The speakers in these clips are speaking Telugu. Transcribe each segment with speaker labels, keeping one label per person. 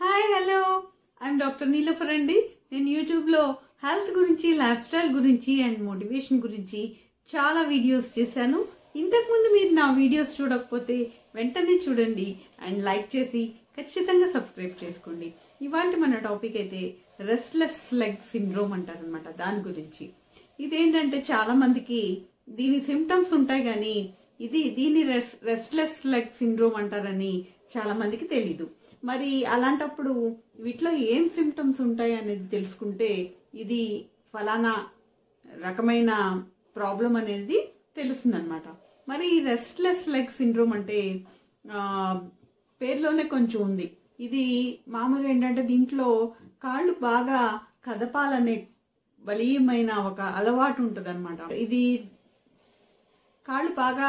Speaker 1: Hi hello I'm doctor Nilofar అండి. నేను యూట్యూబ్లో హెల్త్ గురించి, లైఫ్ స్టైల్ గురించి అండ్ మోటివేషన్ గురించి చాలా వీడియోస్ చేశాను. ఇంతకుముందు మీరు నా వీడియోస్ చూడకపోతే వెంటనే చూడండి అండ్ లైక్ చేసి ఖచ్చితంగా సబ్స్క్రైబ్ చేసుకోండి. ఇవాళ మన టాపిక్ అయితే రెస్ట్లెస్ లెగ్ సిండ్రోమ్ అంటారనమాట. దాని గురించి ఇదేంటంటే చాలా మందికి దీని సిమ్టమ్స్ ఉంటాయి కానీ దీని రెస్ట్లెస్ లెగ్ సిండ్రోమ్ అంటారని చాలా మందికి తెలీదు. మరి అలాంటప్పుడు వీటిలో ఏం సిమ్టమ్స్ ఉంటాయి అనేది తెలుసుకుంటే ఇది ఫలానా రకమైన ప్రాబ్లం అనేది తెలుస్తుంది అనమాట. మరి రెస్ట్లెస్ లెగ్ సిండ్రోమ్ అంటే పేరులోనే కొంచెం ఉంది. ఇది మామూలుగా ఏంటంటే దీంట్లో కాళ్ళు బాగా కదపాలనే బలీయమైన ఒక అలవాటు ఉంటుంది అనమాట. ఇది కాళ్ళు బాగా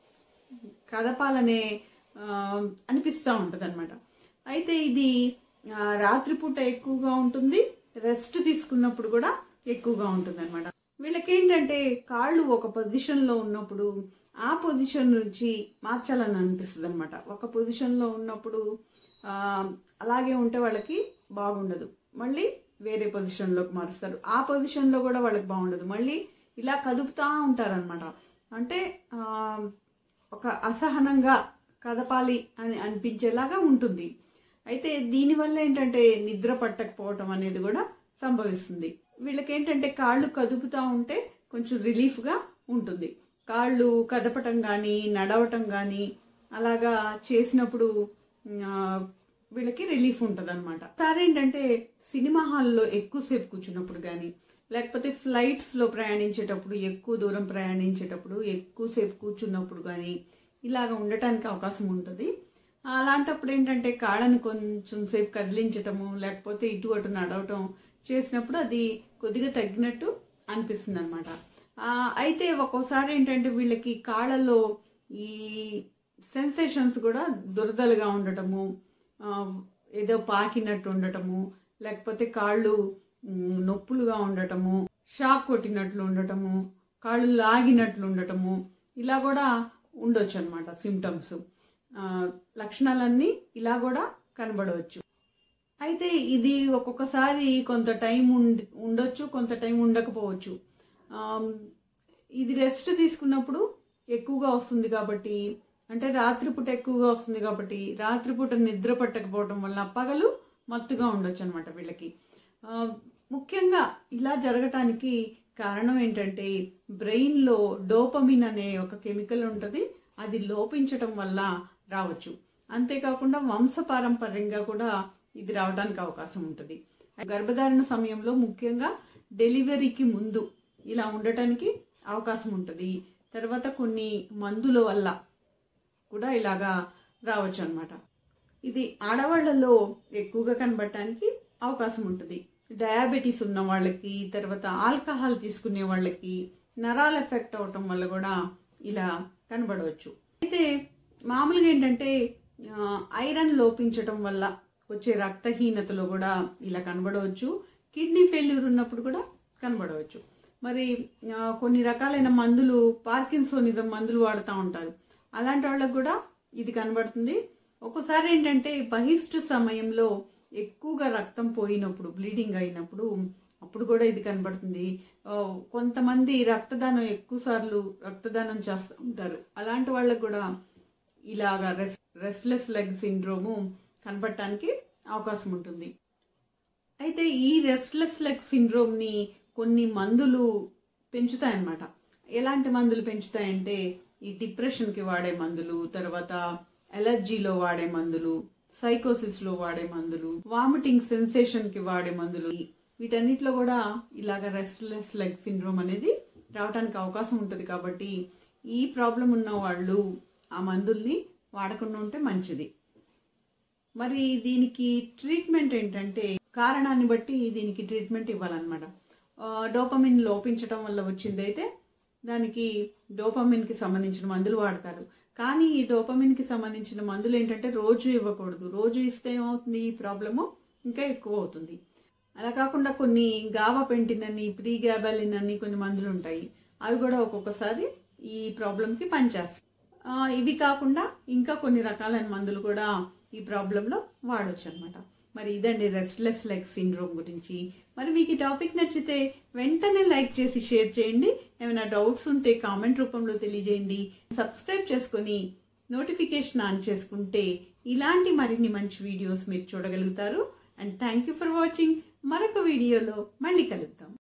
Speaker 1: కదపాలనే అనిపిస్తూ ఉంటుంది అనమాట. అయితే ఇది రాత్రిపూట ఎక్కువగా ఉంటుంది, రెస్ట్ తీసుకున్నప్పుడు కూడా ఎక్కువగా ఉంటుంది అనమాట. వీళ్ళకి ఏంటంటే కాళ్ళు ఒక పొజిషన్ లో ఉన్నప్పుడు ఆ పొజిషన్ నుంచి మార్చాలని అనిపిస్తుంది అనమాట. ఒక పొజిషన్ లో ఉన్నప్పుడు అలాగే ఉంటే వాళ్ళకి బాగుండదు, మళ్ళీ వేరే పొజిషన్ లోకి మారుస్తారు. ఆ పొజిషన్ లో కూడా వాళ్ళకి బాగుండదు, మళ్ళీ ఇలా కదుపుతా ఉంటారనమాట. అంటే ఒక అసహనంగా కదపాలి అని అనిపించేలాగా ఉంటుంది. అయితే దీనివల్ల ఏంటంటే నిద్ర పట్టకపోవటం అనేది కూడా సంభవిస్తుంది. వీళ్ళకి ఏంటంటే కాళ్ళు కదుపుతా ఉంటే కొంచెం రిలీఫ్ గా ఉంటుంది. కాళ్ళు కదపటం కానీ నడవటం కానీ అలాగా చేసినప్పుడు వీళ్ళకి రిలీఫ్ ఉంటుంది అనమాట. సార్ ఏంటంటే సినిమా హాల్లో ఎక్కువసేపు కూర్చున్నప్పుడు కానీ, లేకపోతే ఫ్లైట్స్ లో ప్రయాణించేటప్పుడు, ఎక్కువ దూరం ప్రయాణించేటప్పుడు ఎక్కువసేపు కూర్చున్నప్పుడు కానీ ఇలాగ ఉండటానికి అవకాశం ఉంటుంది. అలాంటప్పుడు ఏంటంటే కాళ్ళని కొంచెం సేపు కదిలించటము, లేకపోతే ఇటు అటు నడవటం చేసినప్పుడు అది కొద్దిగా తగ్గినట్టు అనిపిస్తుంది అనమాట. అయితే ఒక్కోసారి ఏంటంటే వీళ్ళకి కాళ్ళలో ఈ సెన్సేషన్స్ కూడా దురదలుగా ఉండటము, ఏదో పాకినట్టు ఉండటము, లేకపోతే కాళ్ళు నొప్పులుగా ఉండటము, షాక్ కొట్టినట్లు ఉండటము, కాళ్ళు లాగినట్లు ఉండటము, ఇలా కూడా ఉండొచ్చు అనమాట. సిమ్టమ్స్ లక్షణాలన్నీ ఇలా కూడా కనబడవచ్చు. అయితే ఇది ఒక్కొక్కసారి కొంత టైం ఉండొచ్చు, కొంత టైం ఉండకపోవచ్చు. ఇది రెస్ట్ తీసుకున్నప్పుడు ఎక్కువగా వస్తుంది కాబట్టి, అంటే రాత్రిపూట ఎక్కువగా వస్తుంది కాబట్టి రాత్రిపూట నిద్ర పట్టకపోవడం వల్ల పగలు మత్తుగా ఉండొచ్చు అనమాట వీళ్ళకి. ముఖ్యంగా ఇలా జరగటానికి కారణం ఏంటంటే బ్రెయిన్ లో డోపమిన్ అనే ఒక కెమికల్ ఉంటుంది, అది లోపించటం వల్ల రావచ్చు. అంతేకాకుండా వంశపారంపర్యంగా కూడా ఇది రావడానికి అవకాశం ఉంటుంది. గర్భధారణ సమయంలో ముఖ్యంగా డెలివరీకి ముందు ఇలా ఉండటానికి అవకాశం ఉంటుంది. తర్వాత కొన్ని మందుల వల్ల కూడా ఇలాగా రావచ్చు అనమాట. ఇది ఆడవాళ్లలో ఎక్కువగా కనబడటానికి అవకాశం ఉంటుంది. డయాబెటీస్ ఉన్న వాళ్ళకి, తర్వాత ఆల్కహాల్ తీసుకునే వాళ్ళకి నరాల ఎఫెక్ట్ అవటం వల్ల కూడా ఇలా కనబడవచ్చు. అయితే మామూలుగా ఏంటంటే ఐరన్ లోపించటం వల్ల వచ్చే రక్తహీనతలో కూడా ఇలా కనబడవచ్చు. కిడ్నీ ఫెయిల్యూర్ ఉన్నప్పుడు కూడా కనబడవచ్చు. మరి కొన్ని రకాలైన మందులు, పార్కిన్సోనిజం మందులు వాడుతూ ఉంటారు, అలాంటి వాళ్ళకు కూడా ఇది కనబడుతుంది. ఒక్కోసారి ఏంటంటే బహిష్టు సమయంలో ఎక్కువగా రక్తం పోయినప్పుడు, బ్లీడింగ్ అయినప్పుడు అప్పుడు కూడా ఇది కనబడుతుంది. కొంతమంది రక్తదానం ఎక్కువ సార్లు రక్తదానం చేస్తూ ఉంటారు, అలాంటి వాళ్ళకు కూడా ఇలాగా రెస్ట్లెస్ లెగ్ సిండ్రోము కనబడటానికి అవకాశం ఉంటుంది. అయితే ఈ రెస్ట్లెస్ లెగ్ సిండ్రోమ్ ని కొన్ని మందులు పెంచుతాయన్నమాట. ఎలాంటి మందులు పెంచుతాయంటే ఈ డిప్రెషన్ కి వాడే మందులు, తర్వాత ఎలర్జీలో వాడే మందులు, సైకోసిస్ లో వాడే మందులు, వామిటింగ్ సెన్సేషన్ కి వాడే మందులు, వీటన్నిటిలో కూడా ఇలాగ రెస్ట్లెస్ లెగ్ సిండ్రోమ్ అనేది రావడానికి అవకాశం ఉంటుంది. కాబట్టి ఈ ప్రాబ్లం ఉన్న వాళ్ళు ఆ మందుల్ని వాడకుండా ఉంటే మంచిది. మరి దీనికి ట్రీట్మెంట్ ఏంటంటే కారణాన్ని బట్టి దీనికి ట్రీట్మెంట్ ఇవ్వాలన్నమాట. డోపమిన్ లోపించడం వల్ల వచ్చిందైతే దానికి డోపమిన్ కి సంబంధించిన మందులు వాడతారు. కానీ ఈ డోపమిన్ కి సంబంధించిన మందులు ఏంటంటే రోజు ఇవ్వకూడదు. రోజు ఇస్తే ఏమవుతుంది, ఈ ప్రాబ్లము ఇంకా ఎక్కువ అవుతుంది. అలా కాకుండా కొన్ని గాబాపెంటిన్ అని, ప్రీగాబాలిన్ అని కొన్ని మందులు ఉంటాయి, అవి కూడా ఒక్కొక్కసారి ఈ ప్రాబ్లం కి పనిచేస్తాయి. ఇవి కాకుండా ఇంకా కొన్ని రకాలైన మందులు కూడా ఈ ప్రాబ్లంలో వాడొచ్చు అనమాట. మరి ఇదండి రెస్ట్లెస్ లెగ్ సిండ్రోమ్ గురించి. మరి మీకు ఈ టాపిక్ నచ్చితే వెంటనే లైక్ చేసి షేర్ చేయండి. ఏమైనా డౌట్స్ ఉంటే కామెంట్ రూపంలో తెలియజేయండి. సబ్స్క్రైబ్ చేసుకుని నోటిఫికేషన్ ఆన్ చేసుకుంటే ఇలాంటి మరిన్ని మంచి వీడియోస్ మీరు చూడగలుగుతారు. And thank you for watching. మరొక వీడియోలో మళ్ళీ కలుద్దాం.